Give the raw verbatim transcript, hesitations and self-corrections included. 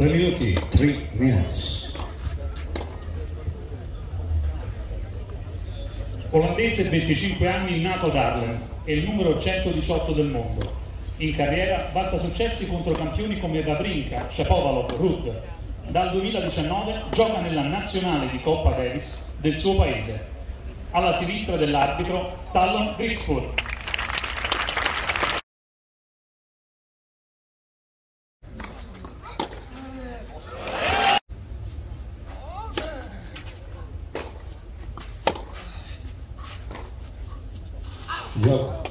tre minuti, tre minutes. Olandese, venticinque anni, nato ad Haarlem, è il numero centodiciotto del mondo. In carriera vanta successi contro campioni come Wawrinka, Shapovalov, Ruud. Dal duemiladiciannove gioca nella nazionale di Coppa Davis del suo paese. Alla sinistra dell'arbitro Tallon Griekspoor. Gioco.